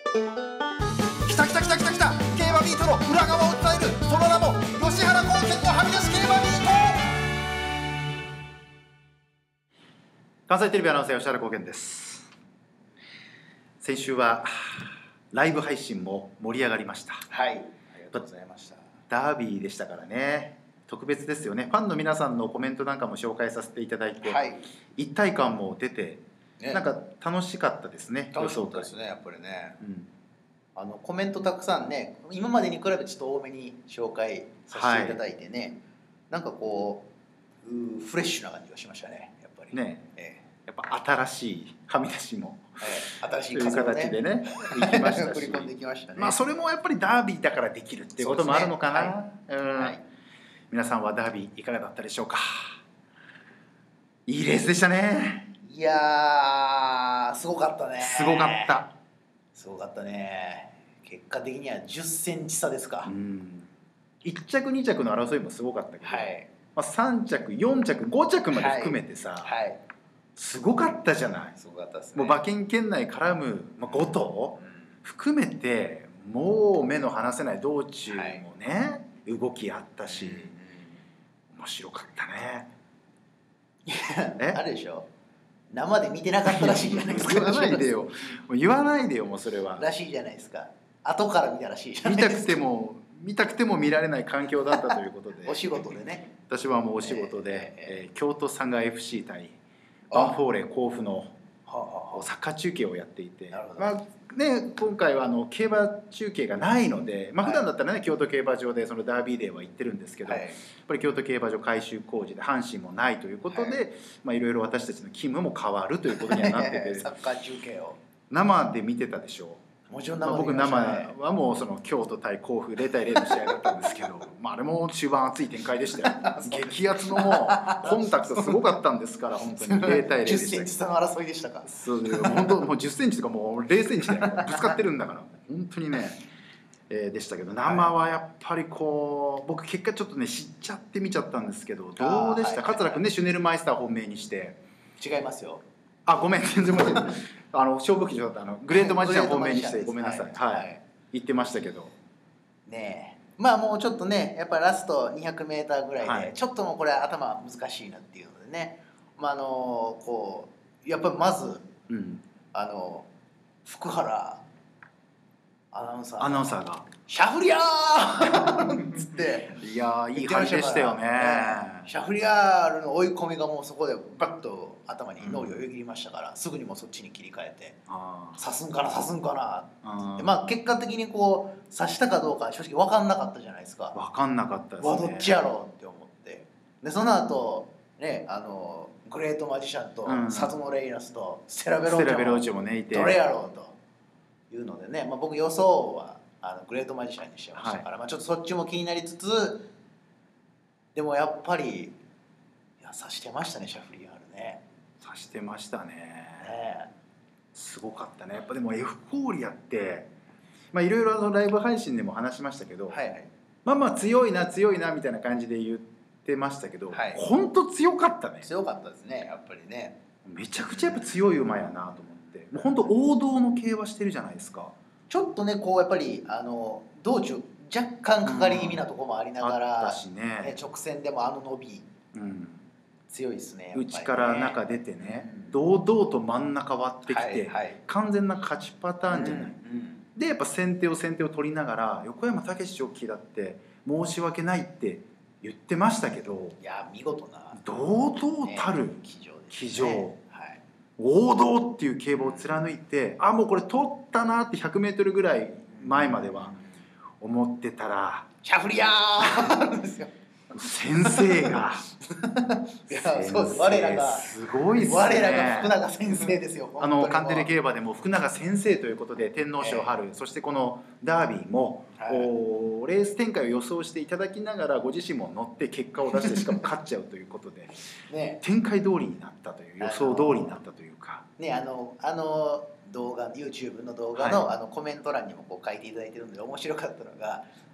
きたきたきたきたきた、競馬ビートの裏側を伝える、その名も吉原高専のはみ出し競馬ビート。関西テレビアナウンサー吉原高専です。先週はライブ配信も盛り上がりました。 はい、ありがとうございました。 ダービーでしたからね、特別ですよね。ファンの皆さんのコメントなんかも紹介させていただいて、 はい、 一体感も出て、 ね、 なんか楽しかったですね。 楽しかったですね、やっぱりね。 うん、 コメントたくさんね、今までに比べてちょっと多めに紹介させていただいてね、なんかこうフレッシュな感じがしましたね、やっぱりね。やっぱ新しいはみ出しも、 新しい風をね、という形でね行きましたし、 振り込んでいきましたね。 まあそれもやっぱりダービーだからできるっていうこともあるのかな。はい、皆さんはダービーいかがだったでしょうか。いいレースでしたね。 いやー、すごかったね。 すごかった。 すごかったね。結果的には10センチ差ですか。 1着2着の争いもすごかったけど、 はい、 まあ、3着4着5着まで含めてさ、 はい、 すごかったじゃない。 すごかったですね。 もう馬券圏内絡む、5頭含めてもう目の離せない道中もね、動きあったし、面白かったね。 あれでしょ、生で見てなかったらしいじゃないですか。 言わないでよ、もう言わないでよ、もうそれは。 らしいじゃないですか。後から見たらしいじゃないですか。 見たくても見られない環境だったということでお仕事でね。 私はもうお仕事で、京都サンガ FC 対バンフォーレ甲府のサッカー中継をやっていて、まあね、今回は競馬中継がないので、まあ普段だったらね、京都競馬場でそのダービーデーは行ってるんですけど、やっぱり京都競馬場改修工事で阪神もないということで、まあいろいろ私たちの勤務も変わるということにはなっててサッカー中継を生で見てたでしょう。 もちろん僕生はもうその京都対甲府0対0の試合だったんですけど、まああれも中盤熱い展開でしたよ。激アツのもうコンタクトすごかったんですから、本当に0対0でした。 10センチ差の争いでしたか。 そう本当もう10センチとかもう0センチでぶつかってるんだから本当にね、でしたけど、生はやっぱりこう僕結果ちょっとね知っちゃって見ちゃったんですけど、どうでした？桂君ね、シュネルマイスター本命にして。 違いますよ。 ごめん、全然間違えた。勝負機だったグレートマジシャン本命にしてごめんなさい。はい。言ってましたけど。 ねえ、まあもうちょっとね、やっぱりラスト 200m ぐらいでちょっともうこれ頭難しいなっていうのでね、まあこうやっぱりまず福原アナウンサーがシャフリヤーっつって、 いやいい張りでしたよね。 シャフリヤールの追い込みがもうそこでバッと頭に脳裏をよぎりましたから、すぐにもそっちに切り替えて刺すんかなまあ結果的にこう刺したかどうか正直分かんなかったじゃないですか。 分かんなかったですね。 どっちやろうって思って、でその後ね、グレートマジシャンとサトノレイナスとステラベローチョもねいて、どれやろうというのでね、まあ、僕予想はグレートマジシャンにしてましたから、まあ、ちょっとそっちも気になりつつ、でもやっぱり刺してましたね、シャフリヤールね。 刺してましたね。すごかったね。やっぱでもエフフォーリアっていろいろライブ配信でも話しましたけど、まあまあ強いなみたいな感じで言ってましたけど、本当強かったね。 強かったですね、やっぱりね。 めちゃくちゃやっぱ強い馬やなと思って、もう本当王道の競馬してるじゃないですか。 ちょっとねこうやっぱり道中若干かかり気味なところもありながら、直線でも伸び、強いですね。 内から中出てね、堂々と真ん中割ってきて、完全な勝ちパターンじゃない。でやっぱ先手を取りながら、横山武史ジョッキーだって申し訳ないって言ってましたけど、 いや見事な堂々たる騎乗、王道っていう競馬を貫いて、もうこれ取ったなって 100m ぐらい前までは思ってたら、 シャフリヤーですよ。 先生が我らがすごいっすね。 我らが福永先生ですよ。 カンテレ競馬でも福永先生ということで天皇賞春、そしてこのダービーも、レース展開を予想していただきながらご自身も乗って結果を出して、しかも勝っちゃうということで、展開通りになったという、予想通りになったというかね、動画 YouTube の動画の、コメント欄にもこう書いていただいてるんで面白かったのが、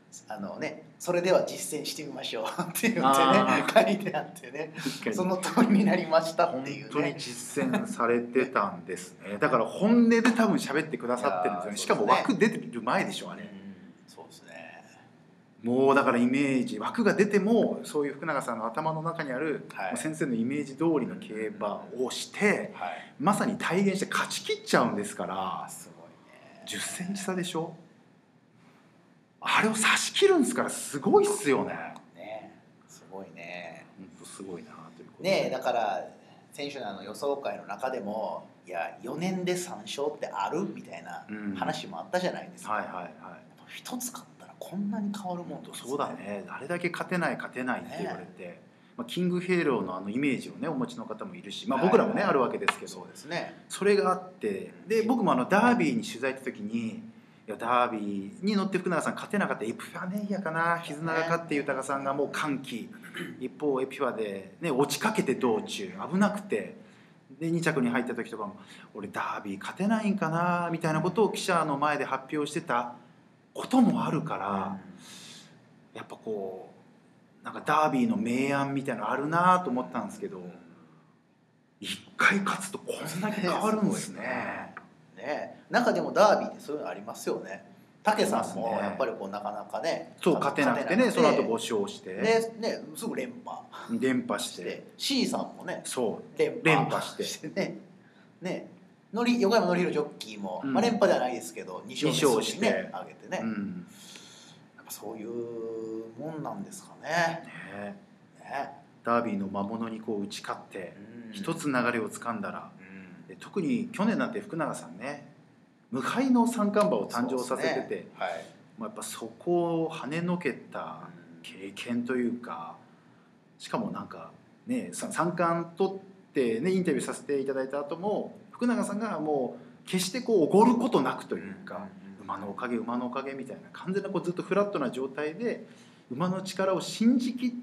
それでは実践してみましょうって言ってね書いてあってね、その通りになりましたっていうね。 本当に実践されてたんですね。だから本音で多分喋ってくださってるんですよね。しかも枠出てる前でしょあれ。 そうですね。 もうだからイメージ枠が出てもそういう福永さんの頭の中にある、先生のイメージ通りの競馬をして、まさに体現して勝ち切っちゃうんですから。 すごいね。 10センチ差でしょ。あれを差し切るんですから、すごいっすよね。 すごいね。 本当すごいなということね。だから選手の予想会の中でも、いや4年で3勝ってあるみたいな話もあったじゃないですか。一つ勝ったらこんなに変わるもんと。 そうだね。あれだけ勝てないって言われて、キングヘイローのイメージをねお持ちの方もいるし、僕らもねあるわけですけど、それがあって、で僕もダービーに取材行った時に。ダービーに乗って福永さん勝てなかったエピファネイアかな、絆が勝って豊さんがもう歓喜、一方エピファで、ね、落ちかけて道中危なくて、で2着に入った時とかも俺ダービー勝てないんかなみたいなことを記者の前で発表してたこともあるから、やっぱこうなんかダービーの明暗みたいなのあるなと思ったんですけど、一回勝つとこんだけ変わるんですね。 中でもダービーってそういうのありますよね。武さんもやっぱりなかなかね、 勝てなくてね、その後5勝してすぐ連覇して、 C さんもね連覇してね、横山典弘ジョッキーも連覇ではないですけど2勝してあげてね、やっぱそういうもんなんですかね。 ダービーの魔物に打ち勝って一つ流れをつかんだら、特に去年なんて福永さんね無敗の三冠馬を誕生させてて、やっぱそこを跳ねのけた経験というか、しかもなんかね三冠取ってねインタビューさせていただいた後も福永さんがもう決しておごることなくというか、馬のおかげみたいな完全なずっとフラットな状態で馬の力を信じきって、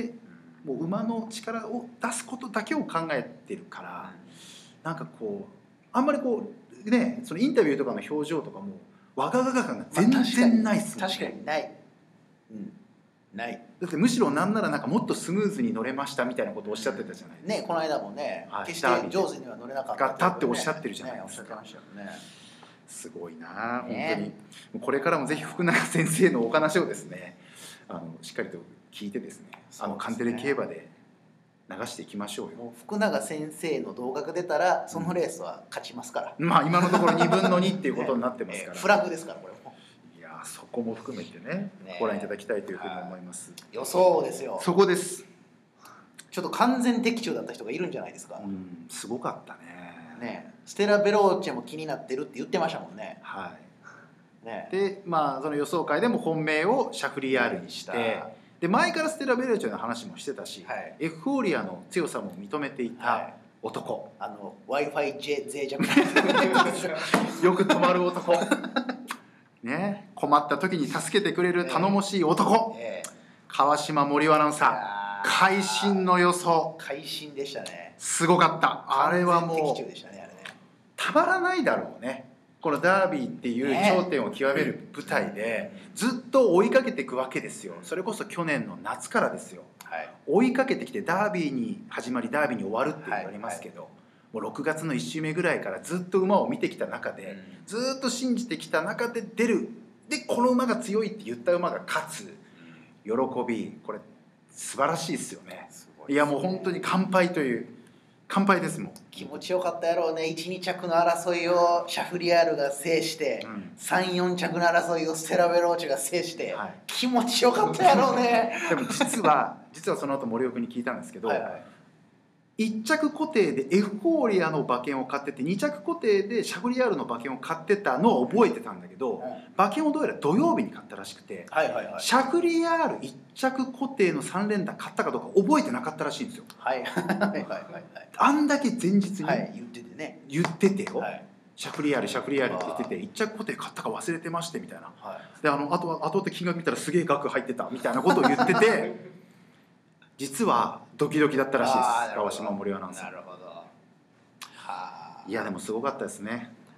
もう馬の力を出すことだけを考えてるから、なんかあんまりね、そのインタビューとかの表情とかもわががが感が全然ないっすもんね。 確かにない、ない。 だってむしろなんならもっとスムーズに乗れましたみたいなことをおっしゃってたじゃないですか。 この間もね、決して上手には乗れなかったっておっしゃってるじゃないですか。すごいな本当に。これからもぜひ福永先生のお話をですね、しっかりと聞いてですね、カンテレ競馬で流していきましょうよ。 もう福永先生の動画が出たらそのレースは勝ちますから、 今のところ2分の2っていうことになってますから、 フラグですからこれも。 いやそこも含めてねご覧いただきたいというふうに思います。 予想ですよ。 そこです。 ちょっと完全的中だった人がいるんじゃないですか。 すごかったね。 ステラ・ベローチェも気になってるって言ってましたもんね。 でその予想会でも本命をシャフリヤールにして、で前からステラ・ベローチェの話もしてたし、エフフォーリアの強さも認めていた男、 Wi-Fi 脆弱よく止まる男ね、困った時に助けてくれる頼もしい男、川島森アナウンサー、会心の予想。 会心でしたね。 すごかった。あれはもうたまらないだろうね。このダービーっていう頂点を極める舞台でずっと追いかけていくわけですよ。それこそ去年の夏からですよ、追いかけてきてダービーに始まりダービーに終わるって言われますけど、もう6月の1週目ぐらいからずっと馬を見てきた中で、ずっと信じてきた中で出る、でこの馬が強いって言った馬が勝つ喜び、これ素晴らしいですよね。いやもう本当に乾杯という乾杯です。もん気持ちよかったやろうね。 1,2 着の争いをシャフリヤールが制して、3,4 着の争いをステラ・ベローチェが制して、気持ちよかったやろうねでも実はその後森岡に聞いたんですけど、1着固定でエフフォーリアの馬券を買ってて、2着固定でシャフリヤールの馬券を買ってたのを覚えてたんだけど、馬券をどうやら土曜日に買ったらしくて、シャフリヤール1着固定の3連打買ったかどうか覚えてなかったらしいんですよ。あんだけ前日に言っててよ、シャフリヤールって言ってて、1着固定買ったか忘れてましてみたいな、であと々金額見たらすげえ額入ってたみたいなことを言ってて実はドキドキだったらしいです、川島森アナウンサー。いやでもすごかったですね。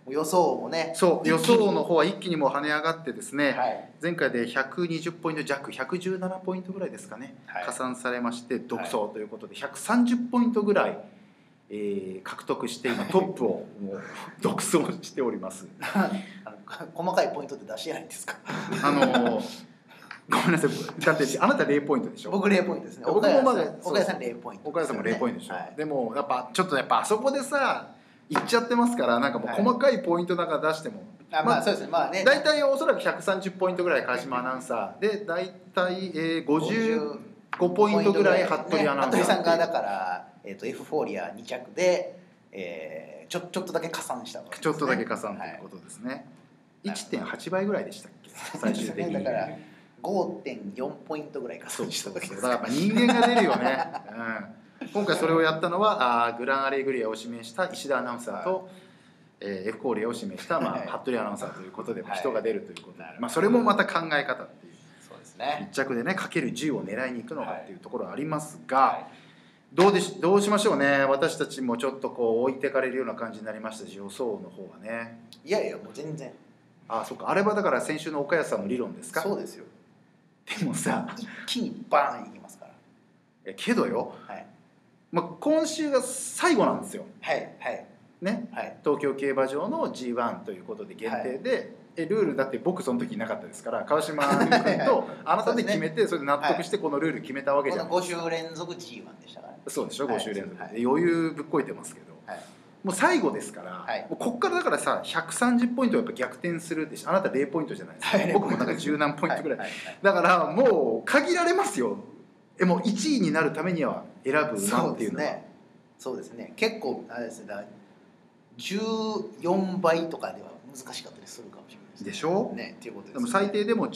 予想もね、 そう予想の方は一気にもう跳ね上がってですね、 はい、 前回で120ポイント弱117ポイントぐらいですかね、はい、加算されまして独走ということで130ポイントぐらい、獲得して今トップをもう独走しております細かいポイントって出してないんですかごめんなさい、だってあなた0ポイントでしょ。 僕0ポイントですね。 僕もまだ岡谷さん0ポイント、 岡谷さんも0ポイントでしょ、はい、でもやっぱちょっとあそこでさ行っちゃってますから、なんかもう細かいポイントなんか出しても、 はい、まあそうですね、まあね、 大体おそらく130ポイントぐらい川島アナウンサーで、大体55ポイントぐらい服部アナウンサー、 服部さんがだから、エフフォーリア2着で、ちょっとだけ加算したわけですね。 ちょっとだけ加算ということですね、はい、1.8 倍ぐらいでしたっけ最終的に、 だから 5.4 ポイントぐらい加算したわけです。 だからやっぱ人間が出るよね、今回それをやったのはグランアレグリアを指名した石田アナウンサーと、エフコーリアを指名した、服部アナウンサーということで、人が出るということで、それもまた考え方っていう、 そうですね、 1着でねかける10を狙いに行くのかっていうところはありますが、どうしましょうね。私たちもちょっとこう置いてかれるような感じになりましたし、予想の方はね。 いやいやもう全然。 そっか、あれはだから先週の岡安さんの理論ですか。 そうですよ。 でもさ、 一気にバーンいきますから。 けどよ、今週が最後なんですよ。 はいはいね、東京競馬場の G1 ということで限定で、ルールだって僕その時いなかったですから、川島君とあなたで決めて、それで納得してこのルール決めたわけじゃないですか。 5週連続 G1 でしたからね。 そうでしょ、5週連続で余裕ぶっこいてますけど、もう最後ですから、もうこっからだからさ130ポイントやっぱ逆転するでしょ。あなた0ポイントじゃないですか、僕もなんか10何ポイントぐらい、だからもう限られますよ。もう1位になるためには選ぶ馬っていうのは。 そうですね、結構あれですね、14倍とかでは難しかったりするかもしれないですね。 でしょ、 ね、っていうことですね。 でも最低でも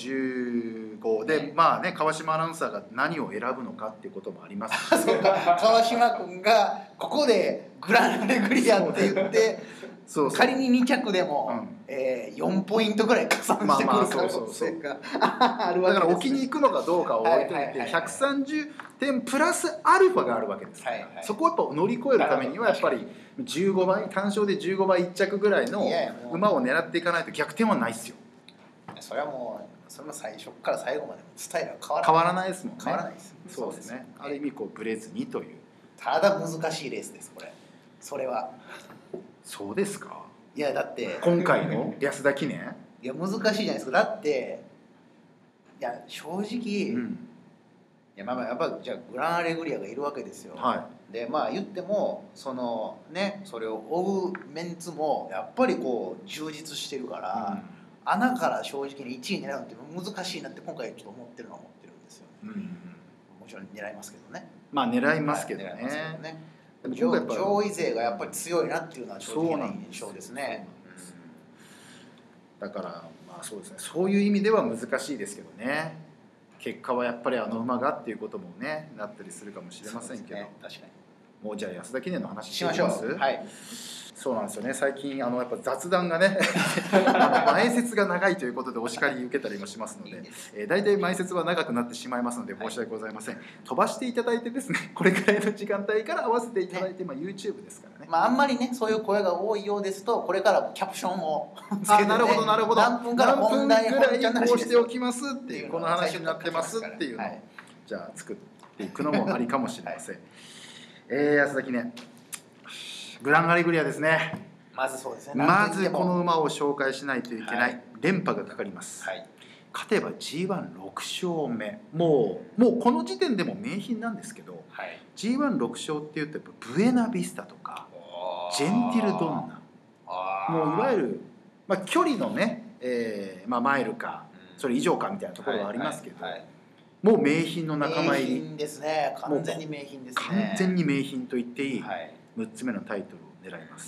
15で、川島アナウンサーが何を選ぶのかっていうこともありますしそうか、川島君がここでグランアレグリアって言って仮に2着でも、4ポイントぐらい加算してくる可能性があるわけです。 だから置きに行くのかどうかを置いといて130点プラスアルファがあるわけですから、そこをやっぱ乗り越えるためにはやっぱり15倍単勝で15倍1着ぐらいの馬を狙っていかないと逆転はないですよ。 それはもうそれも最初から最後までスタイルは変わらないですもんね。 変わらないです。 そうですね。ある意味こうブレずにという。 ただ難しいレースですこれ。それは。 そうですか。 いやだって今回の安田記念。 いや難しいじゃないですか。だっていや正直、いややっぱじゃあグランアレグリアがいるわけですよ。で言ってもそのねそれを追うメンツもやっぱりこう充実してるから。穴から正直に1位狙うって難しいなって今回ちょっと思ってるのは思ってるんですよね。もちろん狙いますけどね。 狙いますけどね。 上位勢がやっぱり強いなっていうのは正直な印象ですね。 だからそうですね。そういう意味では難しいですけどね。結果はやっぱりあの馬がっていうこともねなったりするかもしれませんけど。 確かに。 もうじゃあ安田記念の話しましょう。はい。 そうなんですよね。最近やっぱ雑談がね前説が長いということでお叱り受けたりもしますので、大体前説は長くなってしまいますので申し訳ございません。飛ばしていただいてですね、これくらいの時間帯から合わせていただいて、YouTube ですからね。 あんまりねそういう声が多いようですとこれからキャプションをつけて、 なるほどなるほど。 何分から本題ぐらいこうしておきますっていうこの話になってますっていうのをじゃあ作っていくのもありかもしれません。安田記念グランアレグリアですね。 まずそうですね。 まずこの馬を紹介しないといけない、連覇がかかります。勝てば G16 勝目、もうこの時点でも名品なんですけど、G16 勝っていうとやっぱブエナビスタとかジェンティルドンナ、もういわゆる、距離のね、マイルかそれ以上かみたいなところはありますけど、もう名品の仲間入り。 名品ですね。完全に名品ですね。 完全に名品と言っていい、6つ目のタイトルを狙います。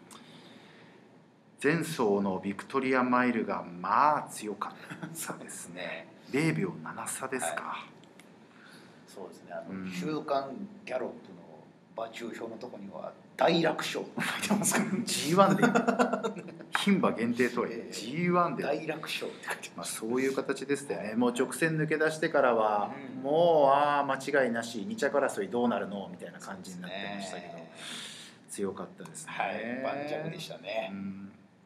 前走のビクトリアマイルが強かったですね。0秒7差ですか。 そうですね。週刊ギャロップの馬中表のところには大楽勝って書いてますから。 G1 で牝馬限定とはいえ G1 で大楽勝って書いてます。 そういう形ですね。もう直線抜け出してからは、もう間違いなし2着争いどうなるのみたいな感じになってましたけど、強かったですね。 盤石でしたね。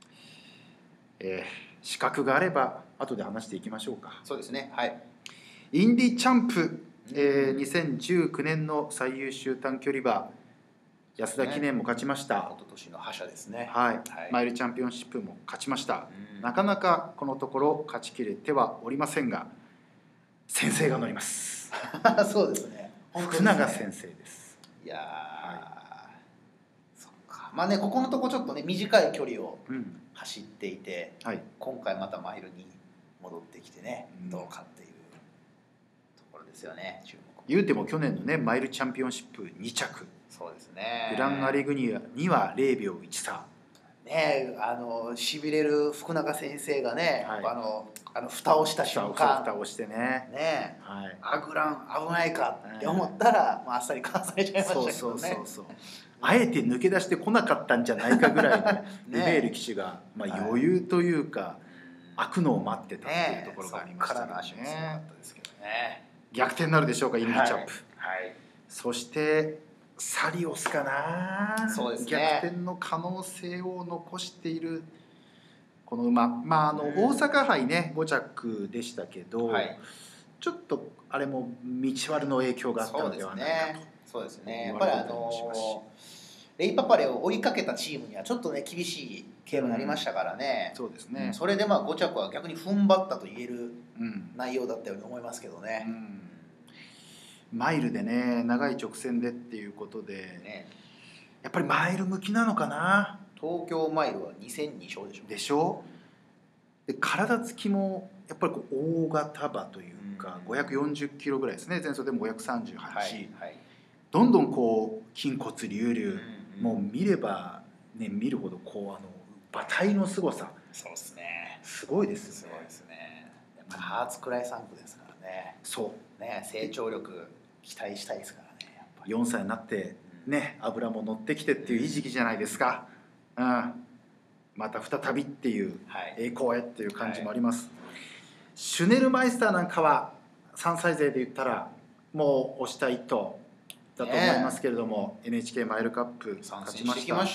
資格があれば後で話していきましょうか。 そうですね。はい。 インディチャンプ、2019年の最優秀短距離馬安田記念も勝ちました。 一昨年の覇者ですね。 はい。マイルチャンピオンシップも勝ちました。なかなかこのところ勝ちきれてはおりませんが、先生が乗ります。 そうですね。 福永先生です。 いやー、そっか。まあね、ここのとこちょっとね短い距離を走っていて、今回またマイルに戻ってきてね、どうかっていうところですよね。注目。 言うても去年のねマイルチャンピオンシップ2着。 そうですね。 グランアレグニアには0秒1差。 ね、しびれる福永先生がね、蓋をした瞬間、 蓋をしてね、 グラン危ないかって思ったら、あっさりかわされちゃいましたけどね。 そうあえて抜け出してこなかったんじゃないかぐらいのルベール騎手が、余裕というか開くのを待ってたっていうところがありましたね。逆転になるでしょうか、インディチャンプ。そしてサリオスかな。そうですね、逆転の可能性を残しているこの馬、大阪杯ね5着でしたけど、ちょっとあれも道悪の影響があったのではないかと。 そうですね。やっぱりレイパパレを追いかけたチームにはちょっとね厳しい経路になりましたからね。 そうですね。 それで5着は逆に踏ん張ったと言える内容だったように思いますけどね。 マイルでね長い直線でっていうことで、やっぱりマイル向きなのかな。 東京マイルは2002勝でしょ。 でしょ。で体つきもやっぱり大型馬というか、540キロぐらいですね。前走でも538、どんどん筋骨隆々、もう見ればね見るほど馬体のすごさ。 そうですね。 すごいですよね。 すごいですね。やっぱハーツクライ3区ですからね。 そうね、成長力期待したいですからね。やっぱり 4歳になってね脂も乗ってきてっていういい時期じゃないですか。また再びっていう栄光へっていう感じもあります。シュネルマイスターなんかは3歳勢で言ったらもう押した一頭だと思いますけれども、NHK マイルカップ勝ちました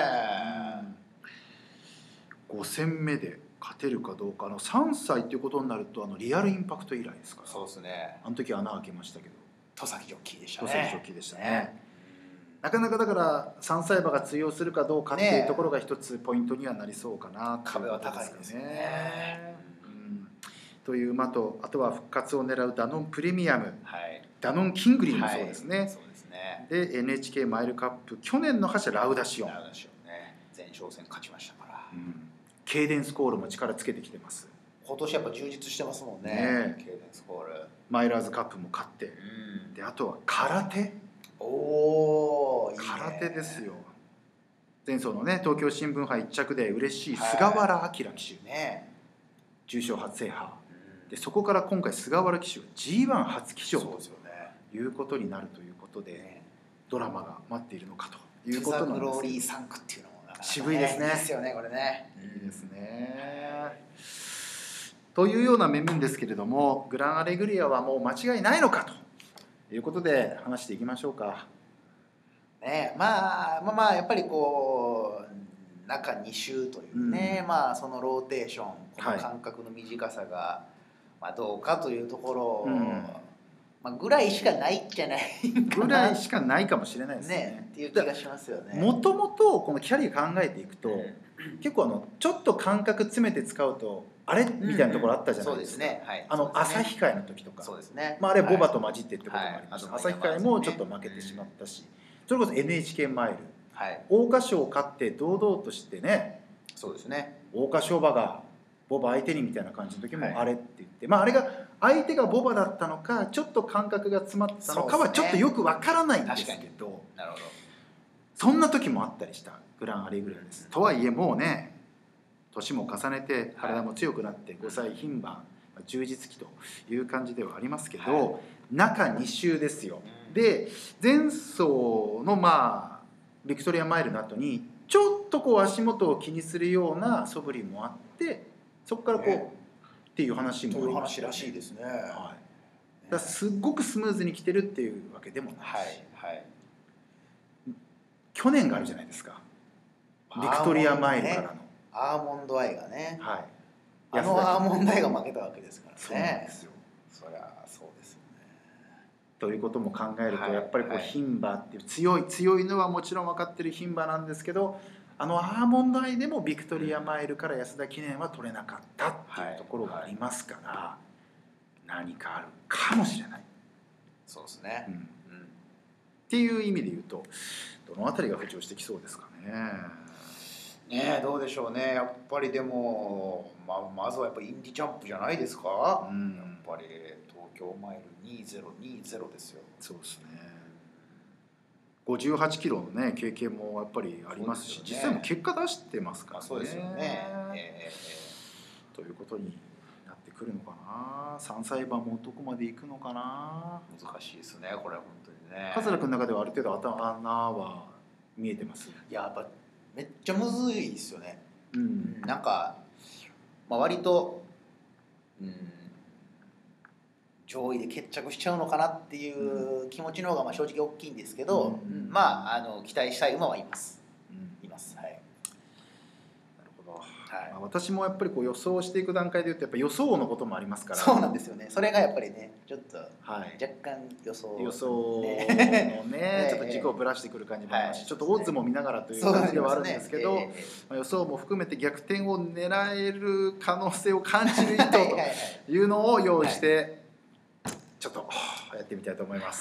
。5戦目で勝てるかどうか。3歳ということになるとリアルインパクト以来ですから。 そうですね。 あの時穴開けましたけど、 戸崎ジョッキーでしたね。 戸崎ジョッキーでしたね。なかなかだから3歳馬が通用するかどうかっていうところが一つポイントにはなりそうかな。 壁は高いですよね。 という馬と、あとは復活を狙うダノンプレミアム、ダノンキングリーもそうですね。で NHK マイルカップ去年の覇者ラウダシオン、 前哨戦勝ちましたから、 ケイデンスコールも力つけてきてます。 今年やっぱ充実してますもんね。ケイデンスコールマイラーズカップも勝って、であとは空手。空手ですよ。前走のね東京新聞杯1着で嬉しい菅原明騎手、重賞初制覇で、そこから今回菅原騎手は G1 初騎乗ということになるということで、ドラマが待っているのかということなんです。 グローリー3区っていうのも渋いですね。 いいですよね、これね。 いいですね。というような面々ですけれども、グランアレグリアはもう間違いないのかということで話していきましょうか。 ね、やっぱり中2週というね、そのローテーション、この間隔の短さがどうかというところ、ぐらいしかないじゃないぐらいしかないかもしれないですね。 っていう気がしますよね。 もともとこのキャリア考えていくと、結構ちょっと間隔詰めて使うとあれみたいなところあったじゃないですか。旭海の時とか、あれボバと混じってってこともありました。旭海もちょっと負けてしまったし、それこそ NHK マイル、桜花賞を勝って堂々としてね、桜花賞馬がボバ相手にみたいな感じの時もあれって言って、あれが相手がボバだったのかちょっと間隔が詰まったのかはちょっとよくわからないんですけど、そんな時もあったりしたグランアレグリアです。とはいえもうね年も重ねて体も強くなって5歳牝馬充実期という感じではありますけど、中2週ですよ。で前走のビクトリアマイルの後にちょっと足元を気にするような素振りもあって、そこからっていう話もありましたね。 らしいですね。 だすっごくスムーズに来てるっていうわけでもないし、去年があるじゃないですか、ビクトリアマイルからのアーモンドアイがね、 はい、 アーモンドアイが負けたわけですからね。 そうなんですよ。 そりゃそうですよね。 ということも考えると、やっぱりこう牝馬っていう強いのはもちろん分かってる牝馬なんですけど、アーモンドアイでもビクトリアマイルから安田記念は取れなかったっていうところがありますから、何かあるかもしれない。 そうですね、 っていう意味で言うと、どのあたりが浮上してきそうですかね。 ねえ、どうでしょうね。やっぱりでも、まずはやっぱりインディジャンプじゃないですか、やっぱり東京マイル2020ですよ。 そうですね。58キロのね経験もやっぱりありますし、実際も結果出してますからね。 そうですよね。 ということになってくるのかな。3歳馬もどこまで行くのかな。 難しいですね、これ本当にね。 桂君の中ではある程度穴は見えてます？ いや、やっぱめっちゃむずいですよね。なんか、割と、上位で決着しちゃうのかなっていう気持ちの方が正直大きいんですけど、期待したい馬はいます。はい。なるほど。私もやっぱりこう予想していく段階でいうとやっぱ予想のこともありますから。 そうなんですよね。それがやっぱりね、ちょっと若干予想のねちょっと軸をぶらしてくる感じもありますし、ちょっとオッズも見ながらという感じではあるんですけど、予想も含めて逆転を狙える可能性を感じる意図というのを用意してちょっとやってみたいと思います。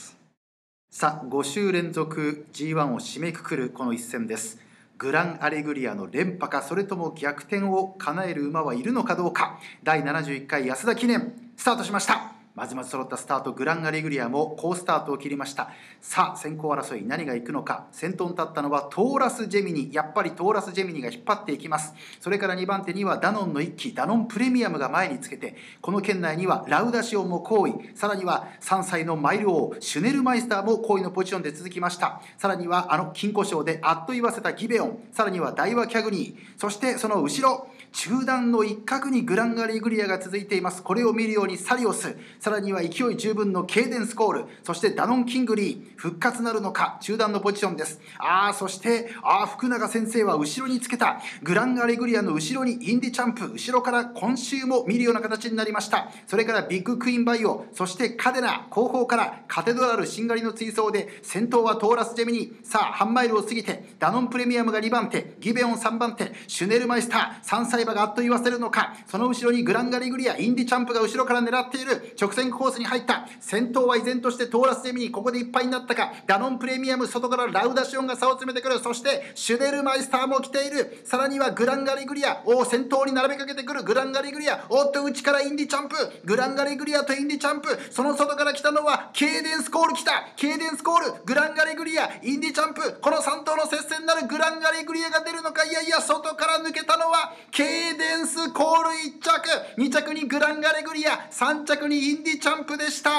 さあ、5週連続 G1 を締めくくるこの一戦です。グランアレグリアの連覇か、それとも逆転を叶える馬はいるのかどうか。第71回安田記念スタートしました。まずまず揃ったスタート、グランアレグリアも好スタートを切りました。さあ、先行争い何がいくのか。先頭に立ったのはトーラスジェミニ。やっぱりトーラスジェミニが引っ張っていきます。それから2番手にはダノンの一騎、ダノンプレミアムが前につけて、この圏内にはラウダシオンも好位、さらには3歳のマイル王シュネルマイスターも好位のポジションで続きました。さらには金庫賞であっと言わせたギベオン、さらにはダイワキャグニー、そしてその後ろ中段の一角にグランアレグリアが続いています。これを見るようにサリオス、さらには勢い十分のケイデンスコール、そしてダノンキングリー、復活なるのか、中段のポジションです。そして福永先生は後ろにつけた。グランアレグリアの後ろにインディチャンプ、後ろから今週も見るような形になりました。それからビッグクイーンバイオ、そしてカデナ、後方からカテドラルしんがりの追走で、先頭はトーラスジェミニ。さあ半マイルを過ぎてダノンプレミアムが2番手、ギベオン3番手、シュネルマイスター、3歳馬があっと言わせるのか。その後ろにグランアレグリア、インディチャンプが後ろから狙っている。直線コースに入った。先頭は依然としてトーラスジェミニ、ここでいっぱいになったか。ダノンプレミアム、外からラウダシオンが差を詰めてくる。そしてシュネルマイスターも来ている。さらにはグランアレグリア、先頭に並べかけてくるグランアレグリア、内からインディチャンプ、グランアレグリアとインディチャンプ、その外から来たのはケイデンスコール。来たケイデンスコール、グランアレグリア、インディチャンプ、この3頭の接戦になる。グランアレグリアが出るのか。いやいや、外から抜けたのはケイデンスコール1着、2着にグランアレグリア、3着にインディチャンプでした。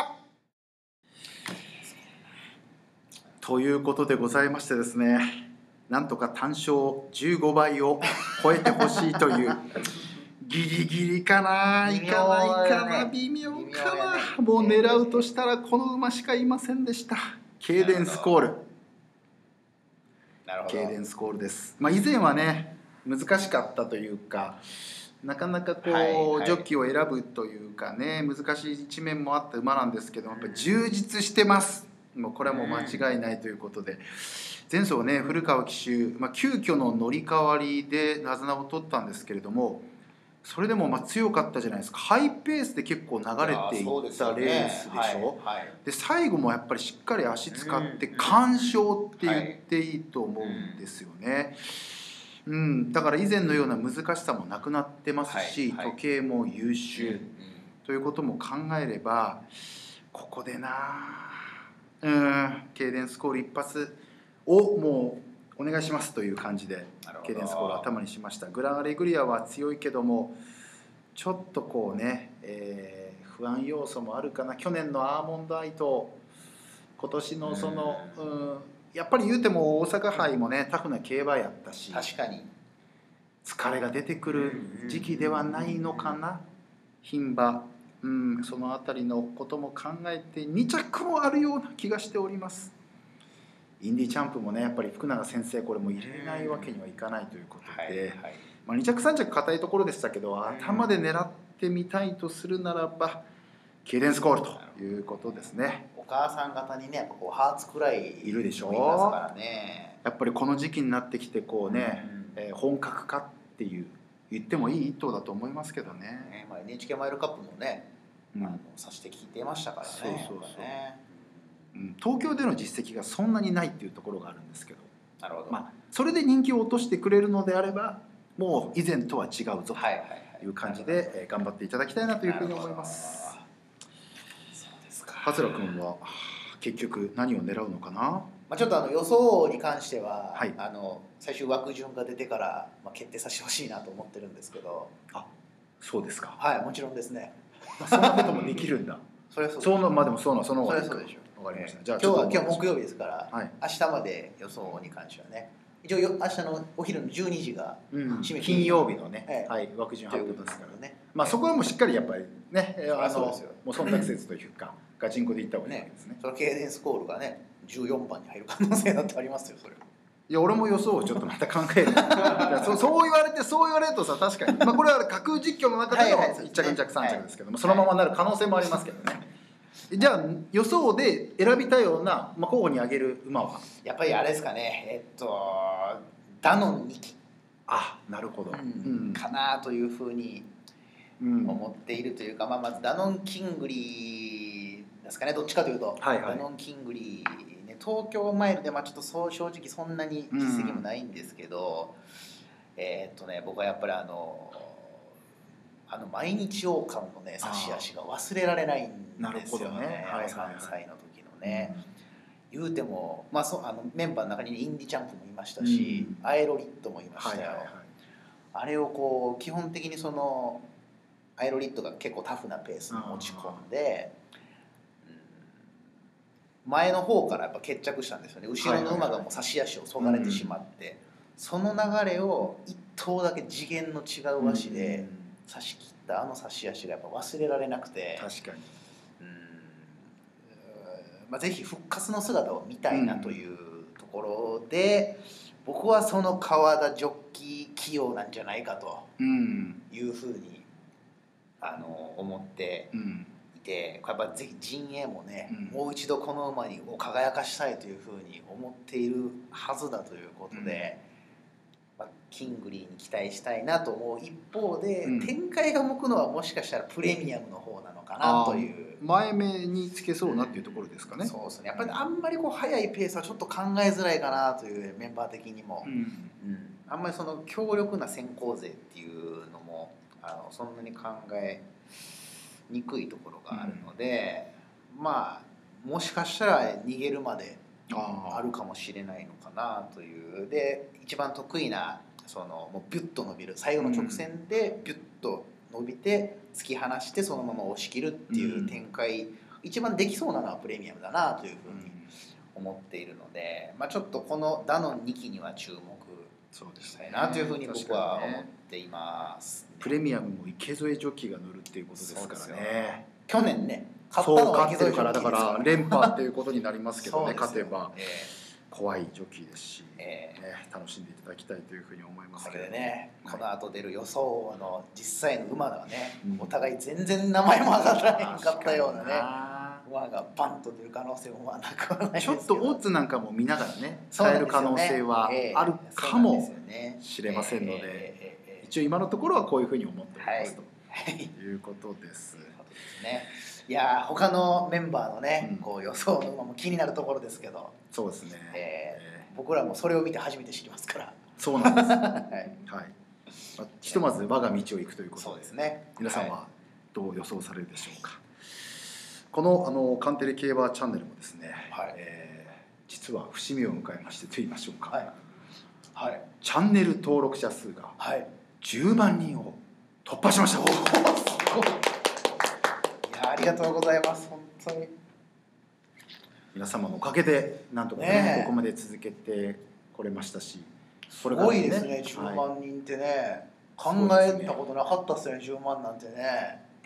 ということでございましてですね、なんとか単勝15倍を超えてほしいというギリギリかな、いかないかな、微妙かな。もう狙うとしたらこの馬しかいませんでした。ケイデンスコール。ケイデンスコールです。以前はね難しかったというか、なかなかこう、ジョッキーを選ぶというかね、難しい一面もあった馬なんですけど、やっぱり充実してます。もうこれはもう間違いないということで、前走ね古川騎手、急遽の乗り換わりで手綱を取ったんですけれども、それでも強かったじゃないですか。ハイペースで結構流れていったレースでしょ。で最後もやっぱりしっかり足使って完勝って言っていいと思うんですよね。だから以前のような難しさもなくなってますし、時計も優秀ということも考えれば、ここでケイデンスコール一発をもうお願いしますという感じでケイデンスコールを頭にしました。グランアレグリアは強いけどもちょっとこうね、不安要素もあるかな。去年のアーモンドアイと今年のそのやっぱり言うても大阪杯もねタフな競馬やったし、 確かに疲れが出てくる時期ではないのかな、牝馬。そのあたりのことも考えて2着もあるような気がしております。 インディチャンプもねやっぱり福永先生これも入れないわけにはいかないということで、まあ、2着3着硬いところでしたけど頭で狙ってみたいとするならばケイデンスコールということですね。 お母さん方にねこうハーツくらいいるでしょう。やっぱりこの時期になってきてこうね、本格化っていう言ってもいい一頭だと思いますけどね。 まあ、NHK マイルカップもね、さして聞いていましたからね。 東京での実績がそんなにないっていうところがあるんですけど、 なるほど、 まあ、それで人気を落としてくれるのであればもう以前とは違うぞという感じで頑張っていただきたいなというふうに思います。桂君は結局何を狙うのかな。 まあ、ちょっと予想に関しては、最終枠順が出てから、決定させてほしいなと思ってるんですけど。 あ、そうですか。 はい、もちろんですね。 そんなこともできるんだ。 それはそうでしょ。まあでもその方がいいか。 そうでしょ。 わかりました。じゃあ今日木曜日ですから、明日まで予想に関してはね。一応明日のお昼の12時が締め金曜日のね、枠順発表ですからね。まあそこはもうしっかりやっぱりね、もう忖度せずというか。ガチンコでいった方がいいですね。 そのケイデンスコールがね14番に入る可能性だってありますよそれ。 いや俺も予想をちょっとまた考える。そう言われるとさ確かに、まあこれは架空実況の中での1着2着3着ですけどもそのままなる可能性もありますけどね。じゃあ予想で選びたいような候補に挙げる馬はやっぱりあれですかねダノン2期。 あ、なるほど。 かなというふうに思っているというか、まずダノンキングリーですかね、どっちかというと、ダノンキングリー、ね、東京マイルでちょっと正直そんなに実績もないんですけど、僕はやっぱり毎日王冠のね差し足が忘れられないんですよね。3歳の時のね。言うても、メンバーの中にインディチャンプもいましたし、アエロリットもいましたよ。あれをこう基本的にアエロリットが結構タフなペースに持ち込んで。前の方からやっぱ決着したんですよね。後ろの馬がもう差し足をそがれてしまって、その流れを一頭だけ次元の違う足で差し切った差し足がやっぱ忘れられなくて、 確かに、 ぜひ復活の姿を見たいなというところで、僕はその川田ジョッキー起用なんじゃないかというふうに思ってやっぱぜひ陣営もね、もう一度この馬を輝かしたいというふうに思っているはずだということで、キングリーに期待したいなと思う一方で、展開が向くのはもしかしたらプレミアムの方なのかなという。 前目につけそうなっていうところですかね。 そうですね。やっぱりあんまり速いペースはちょっと考えづらいかなというメンバー的にも、あんまり強力な先行勢っていうのもそんなに考えにくいところがあるので、もしかしたら逃げるまであるかもしれないのかなという。で一番得意なもうビュッと伸びる最後の直線でビュッと伸びて突き放してそのまま押し切るっていう展開、一番できそうなのはプレミアムだなというふうに思っているので、ちょっとこのダノン2期には注目したいなというふうに僕は思っています。 プレミアムも池添ジョッキーが乗るっていうことですからね。 去年ね勝ってるからだから連覇っていうことになりますけどね勝てば怖いジョッキーですし、楽しんでいただきたいというふうに思いますけど。 これでね、この後出る予想の実際の馬がね、お互い全然名前も上がらへんかったようなね馬がバンと出る可能性もなくはないですけど、 ちょっとオッズなんかも見ながらね変える可能性はあるかもしれませんので、一応今のところはこういうふうに思っておりますということです。 いや他のメンバーのね、こう予想の馬も気になるところですけど、 そうですね、 僕らもそれを見て初めて知りますから。 そうなんです、ひとまず我が道を行くということで、 そうですね、 皆さんはどう予想されるでしょうか。このカンテレ競馬チャンネルもですね、実は節目を迎えましてと言いましょうか、チャンネル登録者数が10万人を突破しました。 ありがとうございます。本当に皆様のおかげでなんとかねここまで続けてこれましたし、 すごいですね。10万人ってね、考えたことなかったですよね。10万なんてね。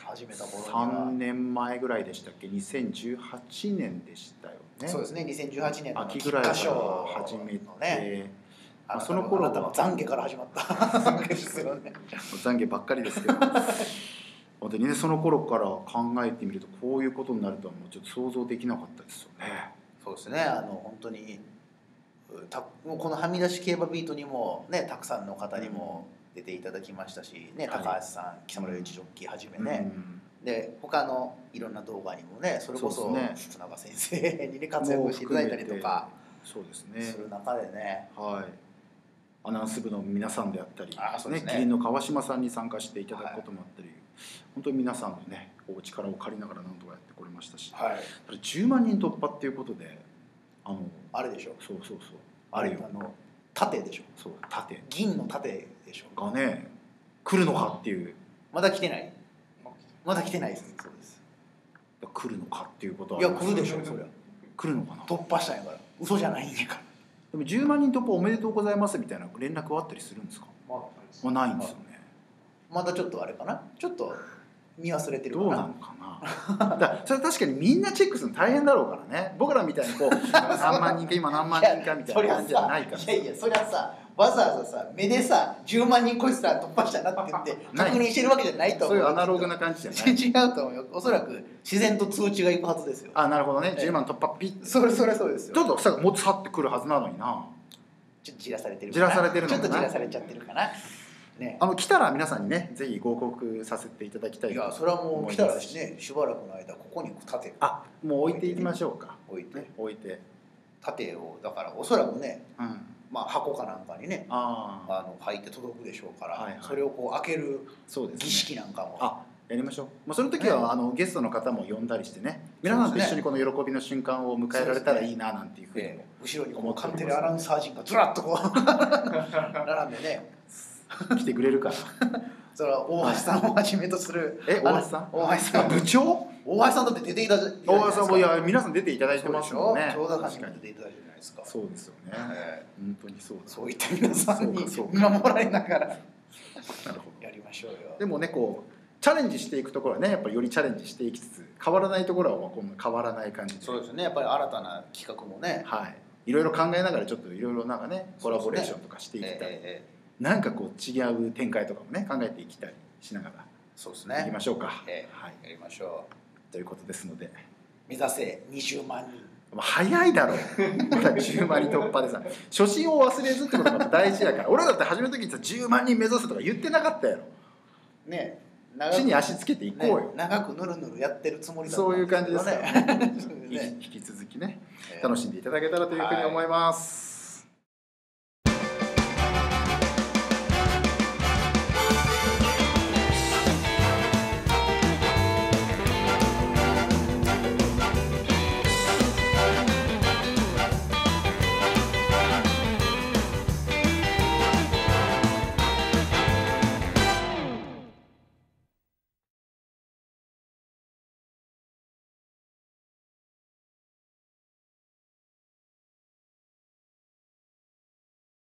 始めた頃には 3年前ぐらいでしたっけ、2018年でしたよね。 そうですね、2018年の秋ぐらいから始めて、 その頃は懺悔から始まった懺悔ですよね。 懺悔ばっかりですけど本当にね、その頃から考えてみるとこういうことになるとはもうちょっと想像できなかったですよね。 そうですね、本当にこのはみ出し競馬ビートにもね、たくさんの方にも出ていただきましたし、ね、高橋さん、北村雄一ジョッキーはじめね、で他のいろんな動画にもね、それこそ福永先生にね活躍していただいたりとかそうですね、 する中でね、 はい、アナウンス部の皆さんであったり、 そうですね、 キリンの川島さんに参加していただくこともあったり、本当に皆さんのねお力を借りながら何とかやってこれましたし、10万人突破っていうことであれでしょ、 そうあれよ、 盾でしょ、 そう盾、 銀の盾でしょがね来るのかっていう、 まだ来てない、まだ来てないです。そうです、 来るのかっていうことは、 いや来るでしょ、そりゃ来るのかな、 突破したんやから、嘘じゃないんやから。 でも10万人突破おめでとうございますみたいな連絡はあったりするんですか？ないんですよね。 まだちょっとあれかな、ちょっと見忘れてるかな。 どうなのかなだそれ確かにみんなチェックするの大変だろうからね。僕らみたいにこう何万人か今何万人かみたいな感じじゃないから。 いやそりゃさ、わざわざさ目でさ10万人こいつら突破したなって言って確認してるわけじゃないと思う。 そういうアナログな感じじゃない。 違うと思うよ。おそらく自然と通知がいくはずですよ。 なるほどね。10万突破ピッ、 それそうですよ。 ちょっとさもっと去ってくるはずなのにな。 ちょっとじらされてるかな。じらされてるのかな。 ちょっとじらされちゃってるかな。ね、 来たら皆さんにねぜひご報告させていただきたい。 いやそれはもう来たらですね、しばらくの間ここに立てる。 もう置いていきましょうか。 置いて盾をだからおそらくね、箱かなんかにね入って届くでしょうから、それをこう開ける儀式なんかもやりましょう。その時はゲストの方も呼んだりしてね、皆さんと一緒にこの喜びの瞬間を迎えられたらいいななんていうふうに後ろにこうカンテレアナウンサー陣がずらっとこう並んでね来てくれるからそれは大橋さんをはじめとする大橋さん部長、 大橋さんだって出ていただいて、 大橋さんもいや皆さん出ていただいてますもんね。 長田さんにも出ていただいてるじゃないですか。 そうですよね、本当にそういった皆さんに見守られながらやりましょうよ。 でもねこうチャレンジしていくところはねやっぱりよりチャレンジしていきつつ、変わらないところはこの変わらない感じで。 そうですね、やっぱり新たな企画もね、 いろいろ考えながらちょっといろいろなんかねコラボレーションとかしていきたい、なんかこう違う展開とかもね考えていきたりしながらそうですねいきましょうか。 やりましょうということですので、 目指せ20万人。 早いだろまだ10万人突破でさ、初心を忘れずってことが大事だから俺だって始めた時にさ10万人目指すとか言ってなかったやろね。 地に足つけていこうよ、 長くぬるぬるやってるつもりだったそういう感じですよね引引き続きね楽しんでいただけたらというふうに思います。